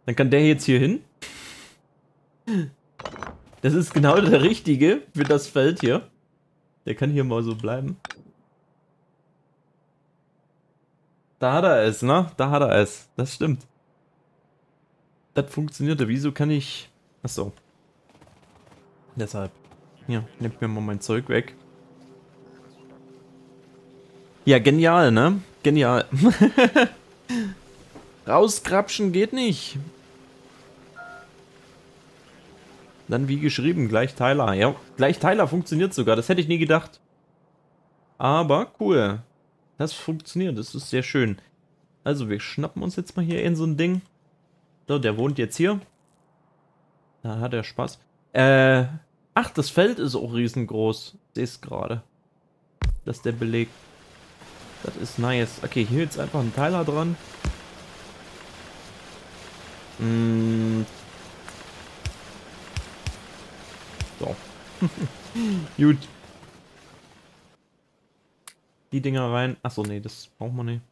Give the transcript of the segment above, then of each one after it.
Dann kann der jetzt hier hin. Das ist genau der Richtige für das Feld hier. Der kann hier mal so bleiben. Da hat er es, ne? Da hat er es. Das stimmt. Das funktionierte. Wieso kann ich... Achso. Deshalb. Hier, nehmt mir mal mein Zeug weg. Ja, genial, ne? Genial. Rauskrapschen geht nicht. Dann wie geschrieben, Gleichteiler. Ja, Gleichteiler funktioniert sogar. Das hätte ich nie gedacht. Aber cool. Das funktioniert. Das ist sehr schön. Also, wir schnappen uns jetzt mal hier in so ein Ding. So, der wohnt jetzt hier. Da hat er Spaß. Ach, das Feld ist auch riesengroß. Ich sehe es gerade. Das ist der Beleg. Das ist nice. Okay, hier jetzt einfach ein Teiler dran. So. Gut. Die Dinger rein. Achso, nee, das braucht man nicht.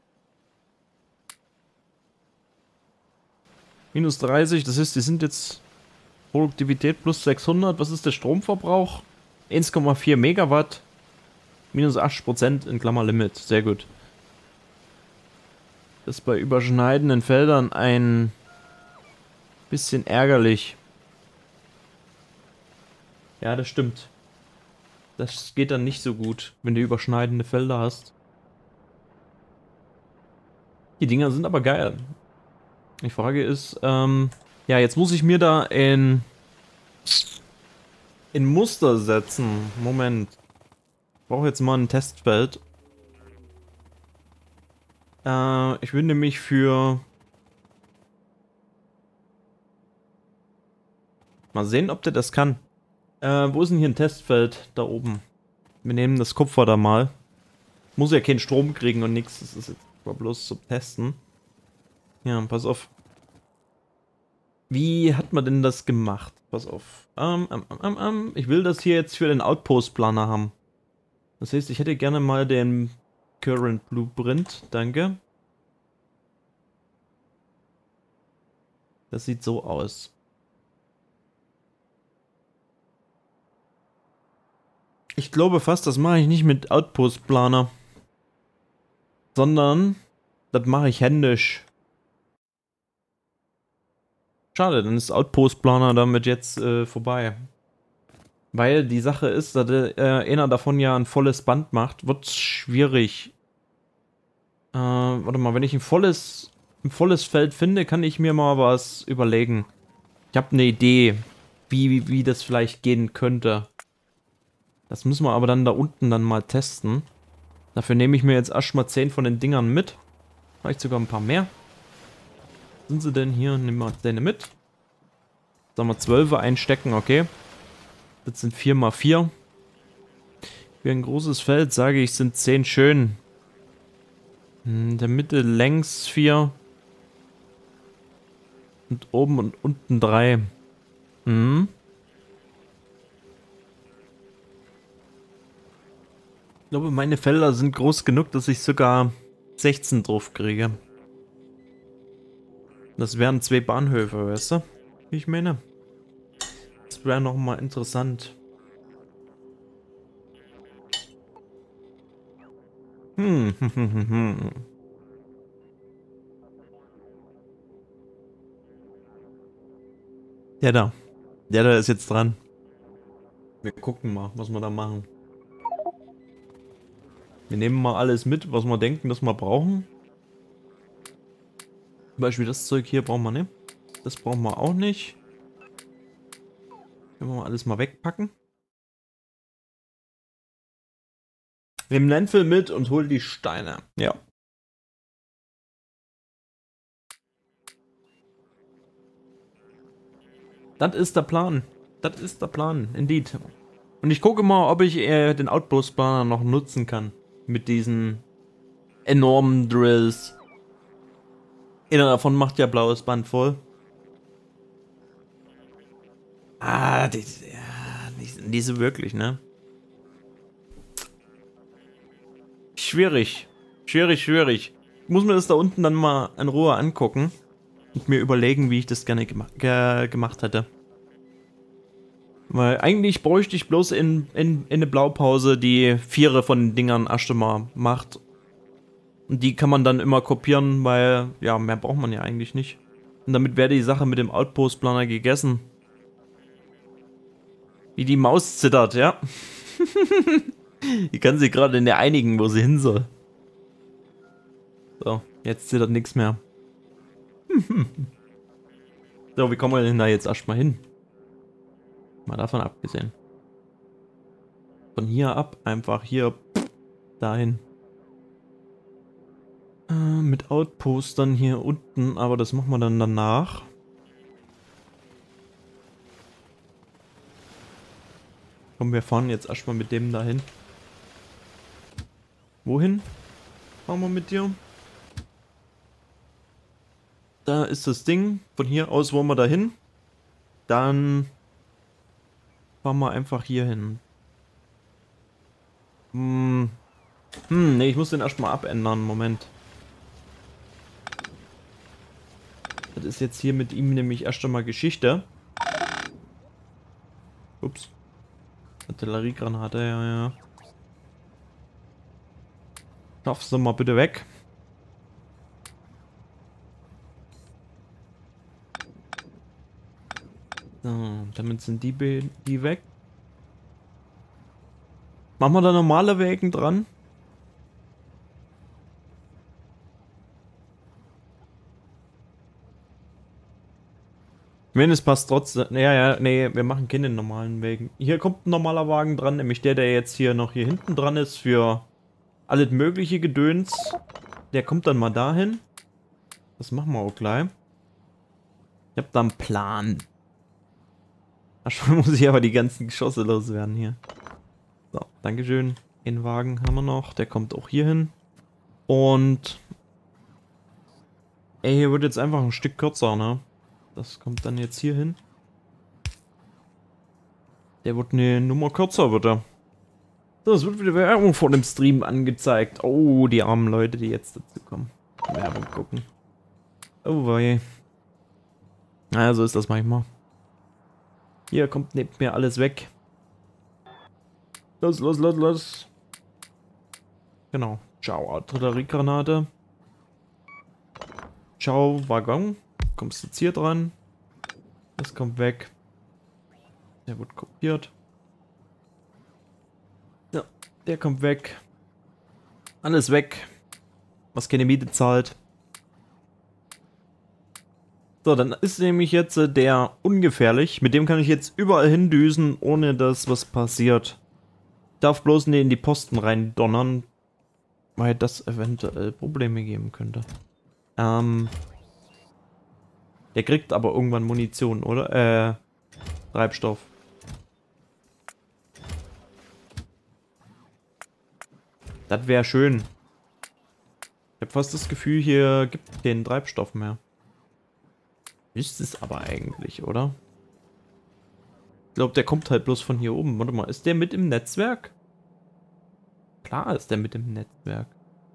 Minus 30, das heißt, die sind jetzt Produktivität plus 600. Was ist der Stromverbrauch? 1,4 Megawatt. Minus 80% in Klammer Limit. Sehr gut. Das ist bei überschneidenden Feldern ein bisschen ärgerlich. Ja, das stimmt. Das geht dann nicht so gut, wenn du überschneidende Felder hast. Die Dinger sind aber geil. Die Frage ist, ja, jetzt muss ich mir da in Muster setzen. Moment. Ich brauche jetzt mal ein Testfeld. Ich will nämlich für... Mal sehen, ob der das kann. Wo ist denn hier ein Testfeld? Da oben. Wir nehmen das Kupfer da mal. Muss ja keinen Strom kriegen und nichts. Das ist jetzt mal bloß zum Testen. Ja, pass auf. Wie hat man denn das gemacht? Pass auf. Ich will das hier jetzt für den Outpost-Planer haben. Das heißt, ich hätte gerne mal den Current Blueprint. Danke. Das sieht so aus. Ich glaube fast, das mache ich nicht mit Outpost-Planer. Sondern das mache ich händisch. Schade, dann ist Outpost-Planer damit jetzt vorbei. Weil die Sache ist, dass einer davon ja ein volles Band macht, wird schwierig. Warte mal, wenn ich ein volles Feld finde, kann ich mir mal was überlegen. Ich habe eine Idee, wie das vielleicht gehen könnte. Das müssen wir aber dann da unten dann mal testen. Dafür nehme ich mir jetzt erstmal 10 von den Dingern mit. Vielleicht sogar ein paar mehr. Sind sie denn hier? Nehmen wir 10 mit. Sagen wir 12 einstecken, okay. Das sind 4 mal 4. Für ein großes Feld, sage ich, sind 10 schön. In der Mitte längs 4. Und oben und unten 3. Mhm. Ich glaube, meine Felder sind groß genug, dass ich sogar 16 drauf kriege. Das wären 2 Bahnhöfe, weißt du? Wie ich meine. Das wäre nochmal interessant. Der da. Der da ist jetzt dran. Wir gucken mal, was wir da machen. Wir nehmen mal alles mit, was wir denken, dass wir brauchen. Zum Beispiel das Zeug hier brauchen wir nicht. Das brauchen wir auch nicht. Können wir mal alles mal wegpacken. Wir nehmen Landfill mit und holen die Steine. Ja. Das ist der Plan. Das ist der Plan, indeed. Und ich gucke mal, ob ich den Outpost-Planer noch nutzen kann. Mit diesen enormen Drills. Einer davon macht ja blaues Band voll. Ah, nicht so wirklich, ne? Schwierig. Schwierig. Ich muss mir das da unten dann mal in Ruhe angucken. und mir überlegen, wie ich das gerne gemacht hätte. Weil eigentlich bräuchte ich bloß in eine Blaupause, die 4 von den Dingern erst mal macht. Und die kann man dann immer kopieren, weil, ja, mehr braucht man ja eigentlich nicht. Und damit wäre die Sache mit dem Outpost-Planer gegessen. Wie die Maus zittert, ja. Die kann sich gerade nicht einigen, wo sie hin soll. So, jetzt zittert nichts mehr. So, wie kommen wir denn da jetzt erstmal hin? Mal davon abgesehen. Von hier ab, einfach hier dahin. Mit Outpostern hier unten, aber das machen wir dann danach. Komm, wir fahren jetzt erstmal mit dem dahin. Wohin? Fahren wir mit dir? Da ist das Ding. Von hier aus wollen wir dahin. Dann fahren wir einfach hier hin. Nee, ich muss den erstmal abändern. Moment. Das ist jetzt hier mit ihm nämlich erst einmal Geschichte. Ups. Artilleriegranate, ja. Schaffst du mal bitte weg. So, damit sind die weg. Machen wir da normale Wägen dran? Wenn es passt trotzdem. Ja, nee, wir machen keine normalen Wägen. Hier kommt ein normaler Wagen dran, nämlich der jetzt hier noch hier hinten dran ist für alles mögliche Gedöns. Der kommt dann mal dahin. Das machen wir auch gleich. Ich hab da einen Plan. Erstmal muss ich aber die ganzen Geschosse loswerden hier. So, dankeschön. Den Wagen haben wir noch. Der kommt auch hier hin. Und ey, hier wird jetzt einfach ein Stück kürzer, ne? Das kommt dann jetzt hier hin. Der wird eine Nummer kürzer, wird er. So, es wird wieder Werbung vor dem Stream angezeigt. Oh, die armen Leute, die jetzt dazu kommen. Werbung gucken. Oh, wei. Naja, so ist das manchmal. Hier kommt neben mir alles weg. Los. Genau. Ciao, Artilleriegranate. Ciao, Waggon. Kommst jetzt hier dran. Das kommt weg. Der wird kopiert. Ja, der kommt weg. Alles weg. Was keine Miete zahlt. So, dann ist nämlich jetzt der ungefährlich. Mit dem kann ich jetzt überall hindüsen, ohne dass was passiert. Ich darf bloß nicht in die Posten rein donnern, weil das eventuell Probleme geben könnte. Der kriegt aber irgendwann Munition, oder? Treibstoff. Das wäre schön. Ich habe fast das Gefühl, hier gibt es keinen Treibstoff mehr. Ist es aber eigentlich, oder? Ich glaube, der kommt halt bloß von hier oben. Warte mal, ist der mit im Netzwerk? Klar ist der mit im Netzwerk.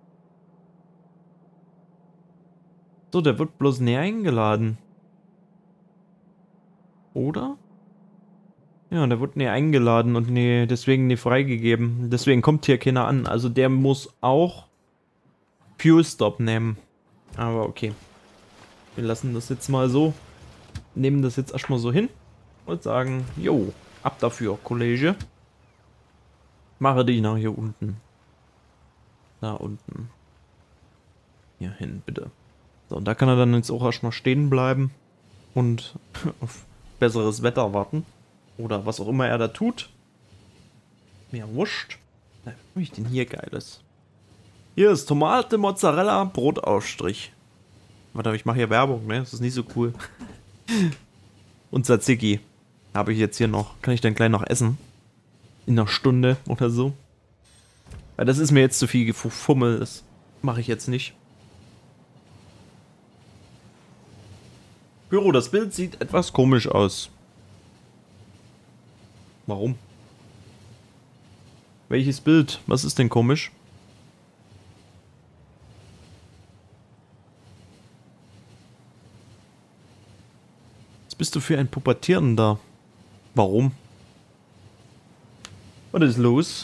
So, der wird bloß näher eingeladen. Oder? Ja, der wird näher eingeladen und deswegen nie freigegeben. Deswegen kommt hier keiner an. Also der muss auch Fuel Stop nehmen. Aber okay. Wir lassen das jetzt mal so. Nehmen das jetzt erstmal so hin. Und sagen, jo, ab dafür, Kollege. Mache dich nach hier unten. Da unten. Hier hin, bitte. So, und da kann er dann jetzt auch erstmal stehen bleiben. Und auf besseres Wetter warten. Oder was auch immer er da tut. Mir wurscht. Was habe ich denn hier Geiles? Hier ist Tomate, Mozzarella, Brotaufstrich. Warte, ich mache hier Werbung, ne? Das ist nicht so cool. Und Tzatziki habe ich jetzt hier noch. Kann ich dann gleich noch essen? In einer Stunde oder so. Weil das ist mir jetzt zu viel Gefummel. Das mache ich jetzt nicht. Büro, das Bild sieht etwas komisch aus. Warum? Welches Bild? Was ist denn komisch? . Was bist du für ein Pubertierender? Warum? Was ist los?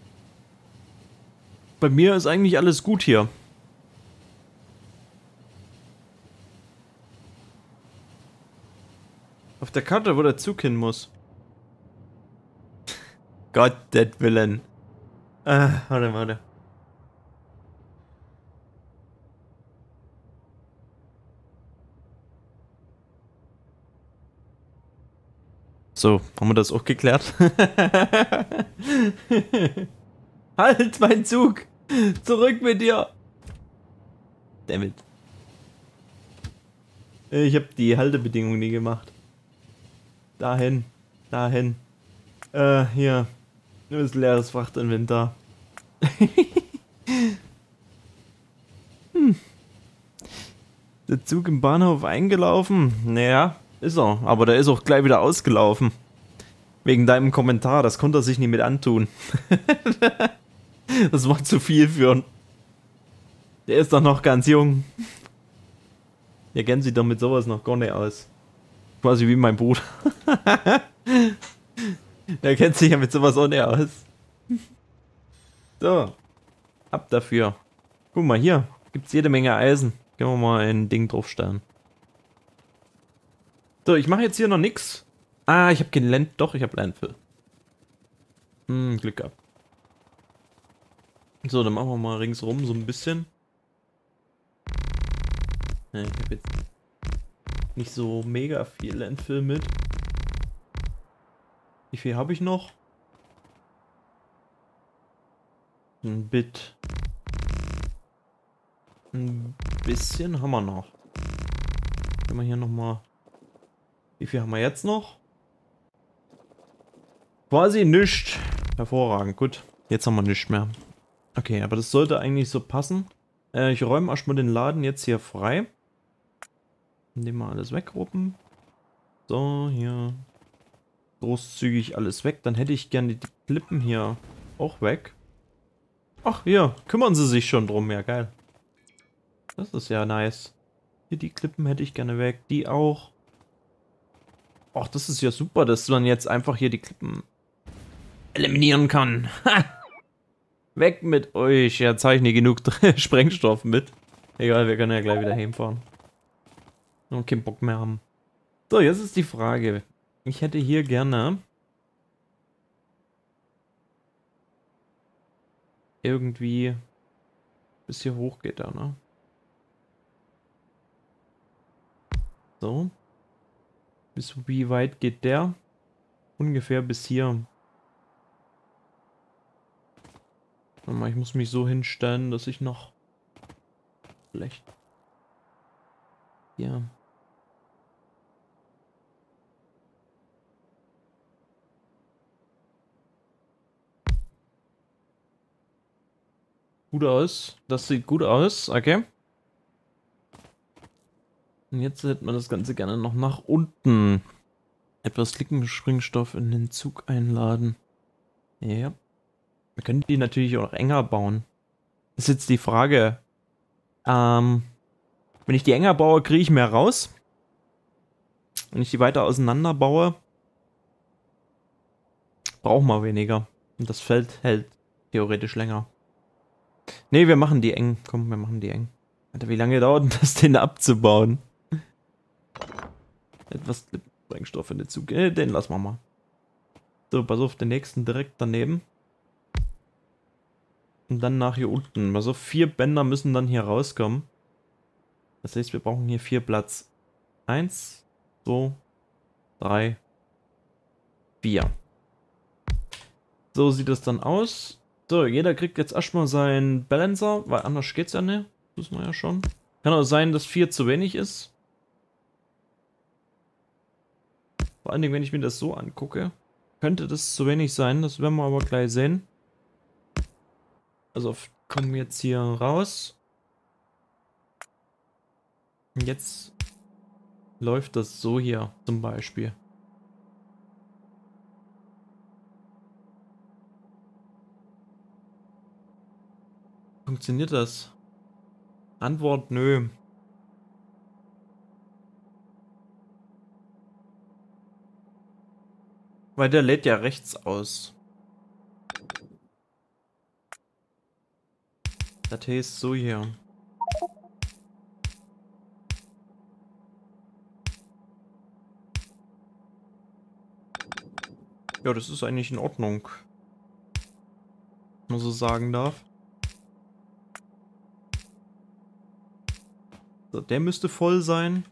Bei mir ist eigentlich alles gut hier. Auf der Karte, wo der Zug hin muss. Gottes Willen. Warte. So, haben wir das auch geklärt? Halt, mein Zug! Zurück mit dir! Dammit. Ich habe die Haltebedingungen nie gemacht. Dahin. Dahin. Hier. Nur ist leeres Frachtinventar. Der Zug im Bahnhof eingelaufen? Naja, ist er. Aber der ist auch gleich wieder ausgelaufen. Wegen deinem Kommentar, das konnte er sich nicht mit antun. Das war zu viel für ihn. Der ist doch noch ganz jung. Der kennt sich doch mit sowas noch gar nicht aus. Quasi wie mein Bruder. Der kennt sich ja mit sowas auch nicht aus. So. Ab dafür. Guck mal, hier gibt's jede Menge Eisen. Können wir mal ein Ding draufstellen. So, ich mache jetzt hier noch nix. Ah, ich habe kein Land. Doch, ich habe Landfill. Glück gehabt. So, dann machen wir mal ringsrum so ein bisschen. Ja, ich habe jetzt nicht so mega viel Landfill mit. Wie viel habe ich noch? Ein Bit. Ein bisschen haben wir noch. Können wir hier nochmal... Wie viel haben wir jetzt noch? Quasi nichts. Hervorragend, gut. Jetzt haben wir nichts mehr. Okay, aber das sollte eigentlich so passen. Ich räume erstmal den Laden jetzt hier frei. Indem wir alles wegruppen. So, hier. Großzügig alles weg. Dann hätte ich gerne die Klippen hier auch weg. Ach, hier. Kümmern sie sich schon drum. Ja, geil. Das ist ja nice. Hier die Klippen hätte ich gerne weg. Die auch. Ach, das ist ja super, dass man jetzt einfach hier die Klippen eliminieren kann. Ha! Weg mit euch. Ja, jetzt habe ich nicht genug Sprengstoff mit. Egal, wir können ja gleich wieder heimfahren. Und keinen Bock mehr haben. So, jetzt ist die Frage. Ich hätte hier gerne irgendwie bis hier hoch geht da, ne? So. Bis wie weit geht der? Ungefähr bis hier. Warte mal, ich muss mich so hinstellen, dass ich noch vielleicht hier. Gut aus. Das sieht gut aus. Okay. Und jetzt hätte man das Ganze gerne noch nach unten. Etwas Lickensprengstoff in den Zug einladen. Ja. Wir können die natürlich auch enger bauen. Das ist jetzt die Frage. Wenn ich die enger baue, kriege ich mehr raus. Wenn ich die weiter auseinander baue, brauchen wir weniger. Und das Feld hält theoretisch länger. Ne, wir machen die eng. Komm, wir machen die eng. Alter, wie lange dauert denn das, den abzubauen? Etwas Sprengstoff in den Zug. Den lassen wir mal. So, pass auf, den nächsten direkt daneben. Und dann nach hier unten. Also 4 Bänder müssen dann hier rauskommen. Das heißt, wir brauchen hier 4 Platz. 1, 2, 3, 4. So sieht es dann aus. So, jeder kriegt jetzt erstmal seinen Balancer, weil anders geht's ja nicht. Das wissen wir ja schon. Kann auch sein, dass 4 zu wenig ist. Vor allen Dingen, wenn ich mir das so angucke, könnte das zu wenig sein. Das werden wir aber gleich sehen. Also kommen wir jetzt hier raus. Und jetzt läuft das so hier zum Beispiel. Funktioniert das? Antwort: Nö. Weil der lädt ja rechts aus. Das heißt so hier. Ja, das ist eigentlich in Ordnung. Wenn man so sagen darf. So, der müsste voll sein.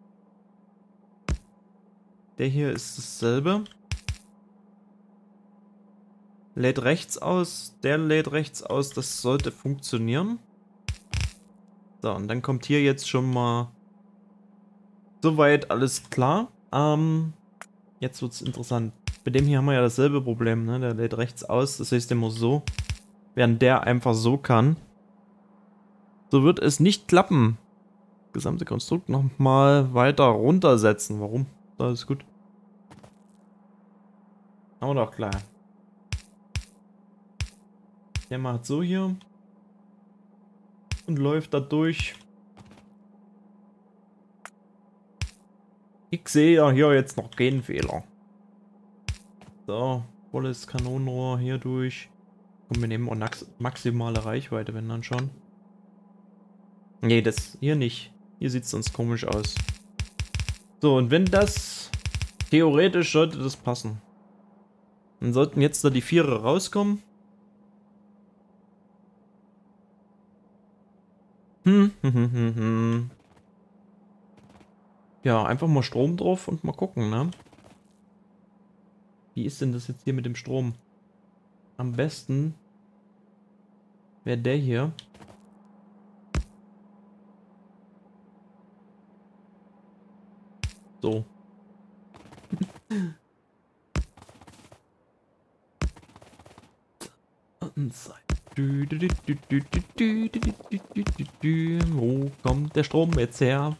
Der hier ist dasselbe. Lädt rechts aus. Der lädt rechts aus. Das sollte funktionieren. So, und dann kommt hier jetzt schon mal soweit alles klar. Jetzt wird's interessant. Bei dem hier haben wir ja dasselbe Problem, ne? Der lädt rechts aus. Das heißt immer so. Während der einfach so kann. So wird es nicht klappen. Gesamte Konstrukt nochmal weiter runtersetzen. Warum? Alles gut. Aber doch klar. Der macht so hier. Und läuft da durch. Ich sehe ja hier jetzt noch keinen Fehler. So, volles Kanonenrohr hier durch. Und wir nehmen auch maximale Reichweite, wenn dann schon. Nee, das hier nicht. Hier sieht es sonst komisch aus. So, und wenn das... Theoretisch sollte das passen. Dann sollten jetzt da die Vierer rauskommen. Ja, einfach mal Strom drauf und mal gucken, ne? Wie ist denn das jetzt hier mit dem Strom? Am besten wäre der hier. So. Wo kommt der Strom jetzt her?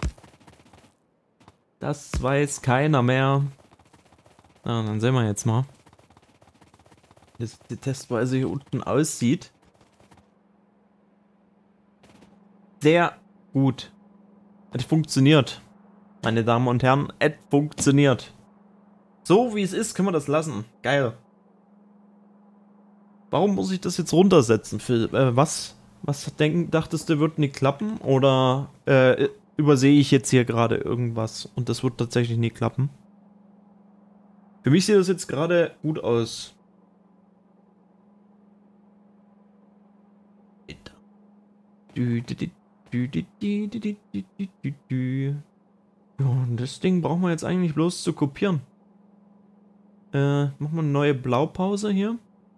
Das weiß keiner mehr. Ah, dann sehen wir jetzt mal, wie die Testweise hier unten aussieht. Sehr gut. Es funktioniert. Meine Damen und Herren, es funktioniert. So wie es ist, können wir das lassen. Geil. Warum muss ich das jetzt runtersetzen, Phil? Was dachtest du, wird nicht klappen? Oder übersehe ich jetzt hier gerade irgendwas und das wird tatsächlich nie klappen? Für mich sieht das jetzt gerade gut aus. Ja, und das Ding brauchen wir jetzt eigentlich bloß zu kopieren. Machen wir eine neue Blaupause hier.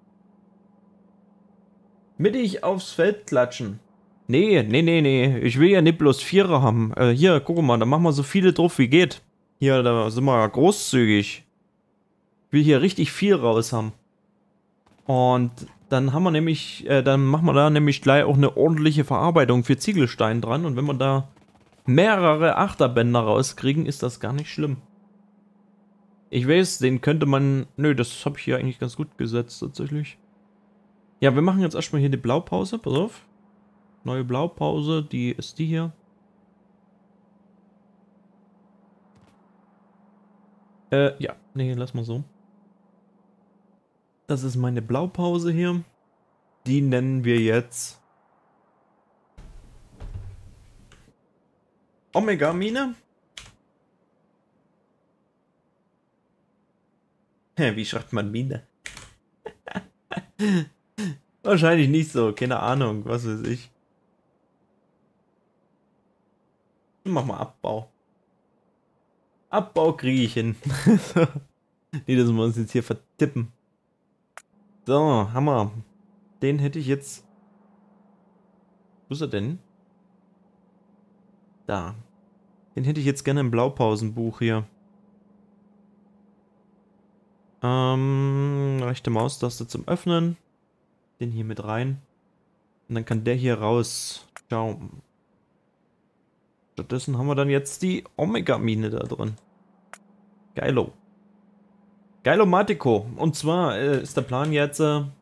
Mittig aufs Feld klatschen. Nee. Ich will ja nicht bloß Vierer haben. Hier, guck mal, da machen wir so viele drauf wie geht. Hier, da sind wir großzügig. Ich will hier richtig viel raus haben. Und dann haben wir nämlich, dann machen wir da nämlich gleich auch eine ordentliche Verarbeitung für Ziegelstein dran. Und wenn wir da mehrere Achterbänder rauskriegen, ist das gar nicht schlimm. Ich weiß, den könnte man... Nö, das habe ich hier eigentlich ganz gut gesetzt, tatsächlich. Ja, wir machen jetzt erstmal hier die Blaupause. Pass auf. Neue Blaupause, die ist die hier. Ja. Nee, lass mal so. Das ist meine Blaupause hier. Die nennen wir jetzt... Omega-Mine. Hä, wie schreibt man Mine? Wahrscheinlich nicht so, keine Ahnung, was weiß ich. Mach mal Abbau. Abbau kriege ich hin. Nee, das müssen wir uns jetzt hier vertippen. So, Hammer. Den hätte ich jetzt... Wo ist er denn? Da. Den hätte ich jetzt gerne im Blaupausenbuch hier. Rechte Maustaste zum Öffnen. Den hier mit rein. Und dann kann der hier raus. Schau. Stattdessen haben wir dann jetzt die Omega-Mine da drin. Geilo. Geilomatico. Und zwar ist der Plan jetzt,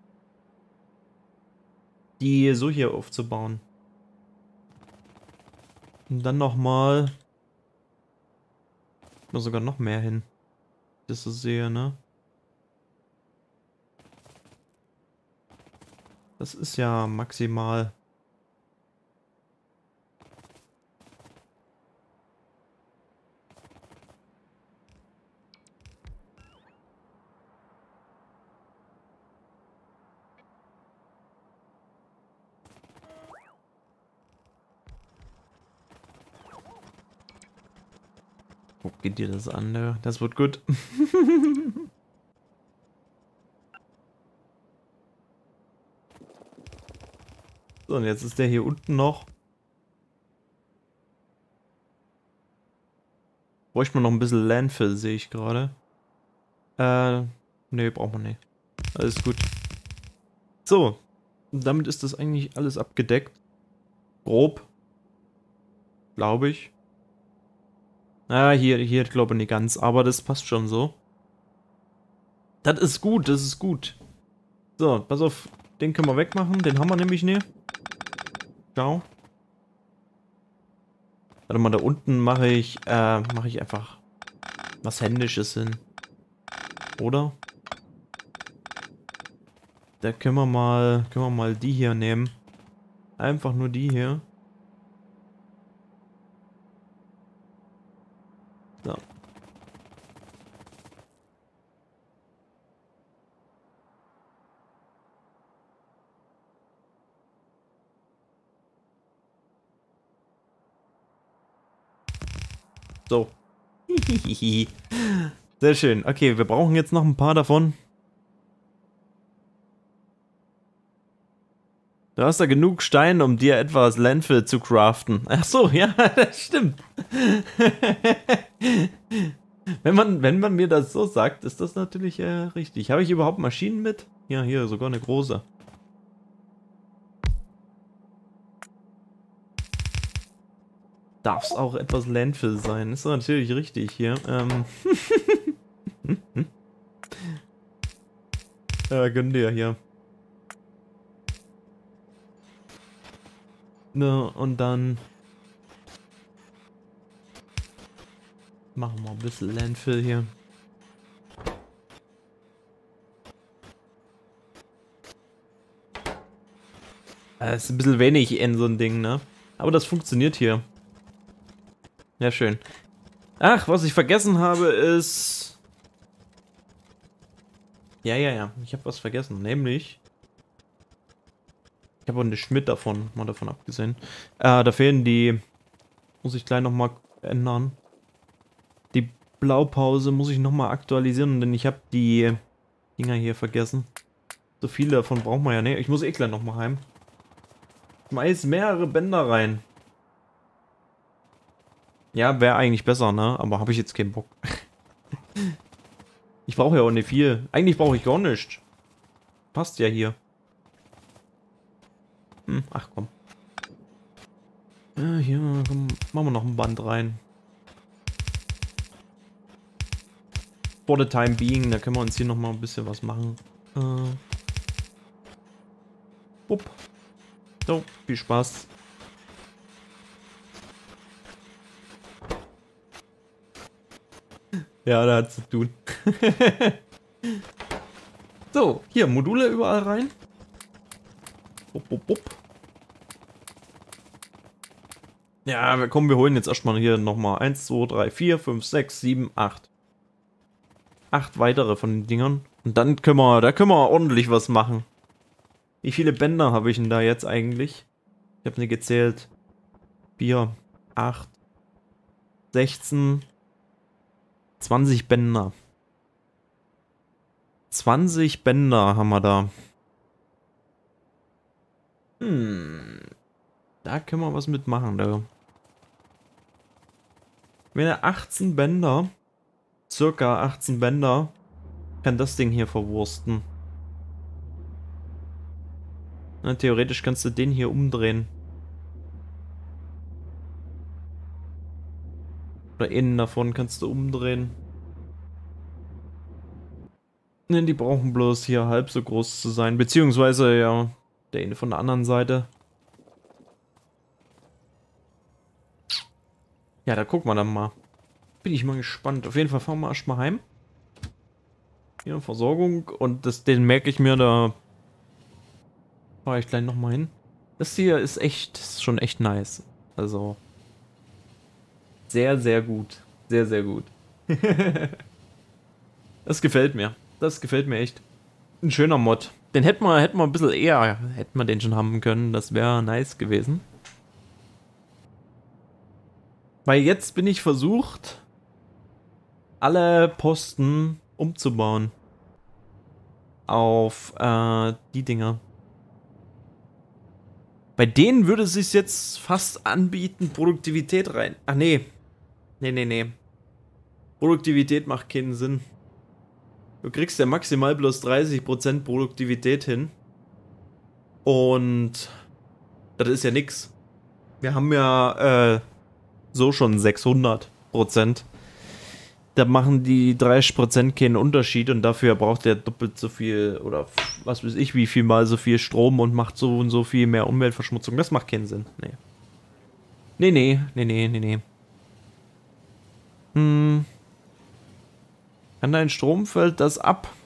die so hier aufzubauen. Und dann nochmal... Sogar noch mehr hin. Das so sehe, ne? Das ist ja maximal. Guck geht dir das an, ne? Das wird gut. So, und jetzt ist der hier unten noch. Bräuchte man noch ein bisschen Landfill, sehe ich gerade. Nee, braucht man nicht. Alles gut. So, und damit ist das eigentlich alles abgedeckt. Grob. Glaube ich. Ah, hier glaube ich nicht ganz, aber das passt schon so. Das ist gut, das ist gut. So, pass auf, den können wir wegmachen, den haben wir nämlich nicht. Ciao. Warte mal, da unten mache ich einfach was Händisches hin. Oder? Da können wir mal die hier nehmen. Einfach nur die hier. So. So. Sehr schön. Okay, wir brauchen jetzt noch ein paar davon. Du hast da genug Stein, um dir etwas Landfill zu craften. Ach so, ja, das stimmt. Wenn man mir das so sagt, ist das natürlich richtig. Habe ich überhaupt Maschinen mit? Ja, hier, sogar eine große. Darf es auch etwas Landfill sein? Ist natürlich richtig hier. Gönn dir hier. Ne, und dann machen wir ein bisschen Landfill hier. Ist ein bisschen wenig in so ein Ding, ne? Aber das funktioniert hier. Ja, schön. Ach, was ich vergessen habe ist... Ja. Ich habe was vergessen. Nämlich... Ich habe auch nicht mit davon, mal davon abgesehen. Da fehlen die... Muss ich gleich nochmal ändern. Die Blaupause muss ich nochmal aktualisieren, denn ich habe die Dinger hier vergessen. So viele davon brauchen wir ja nicht. Ich muss eh gleich nochmal heim. Schmeiß mehrere Bänder rein. Ja, wäre eigentlich besser, ne? Aber habe ich jetzt keinen Bock. Ich brauche ja auch nicht viel. Eigentlich brauche ich gar nichts. Passt ja hier. Ach komm. Hier, komm, machen wir noch ein Band rein. For the time being, da können wir uns hier noch mal ein bisschen was machen. Upp. So, viel Spaß. Ja, da hat's zu tun. So, hier, Module überall rein. Upp. Ja, komm, wir holen jetzt erstmal hier nochmal 1, 2, 3, 4, 5, 6, 7, 8. 8 weitere von den Dingern. Und dann können wir ordentlich was machen. Wie viele Bänder habe ich denn da jetzt eigentlich? Ich habe nicht gezählt. 4, 8, 16, 20 Bänder. 20 Bänder haben wir da. Da können wir was mitmachen. Da. Wenn er 18 Bänder, circa 18 Bänder, kann das Ding hier verwursten. Na, theoretisch kannst du den hier umdrehen. Oder innen davon kannst du umdrehen. Ne, die brauchen bloß hier halb so groß zu sein. Beziehungsweise, ja, der eine von der anderen Seite. Ja, da gucken wir dann mal. Bin ich mal gespannt. Auf jeden Fall fahren wir erstmal heim. Hier, Versorgung. Und den merke ich mir da. Fahr ich gleich nochmal hin. Das hier ist echt, ist schon echt nice. Also, sehr, sehr gut. Sehr, sehr gut. Das gefällt mir. Das gefällt mir echt. Ein schöner Mod. Den hätten wir ein bisschen eher, hätten wir den schon haben können. Das wäre nice gewesen. Weil jetzt bin ich versucht, alle Posten umzubauen. Auf die Dinger. Bei denen würde es sich jetzt fast anbieten, Produktivität rein. Ach nee. Nee. Produktivität macht keinen Sinn. Du kriegst ja maximal bloß 30% Produktivität hin. Und das ist ja nix. Wir haben ja so schon 600%. Da machen die 30% keinen Unterschied und dafür braucht der doppelt so viel oder was weiß ich, wie viel mal so viel Strom und macht so und so viel mehr Umweltverschmutzung. Das macht keinen Sinn. Nee. Hm. An dein Strom fällt das ab.